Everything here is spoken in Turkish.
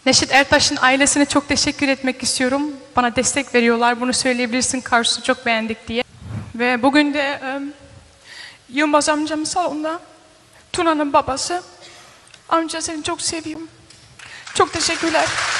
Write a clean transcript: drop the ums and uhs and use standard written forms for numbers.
Neşet Ertaş'ın ailesine çok teşekkür etmek istiyorum. Bana destek veriyorlar. Bunu söyleyebilirsin Karsu, çok beğendik diye. Ve bugün de Yılmaz amcam salonda. Tuna'nın babası. Amca seni çok seviyorum. Çok teşekkürler.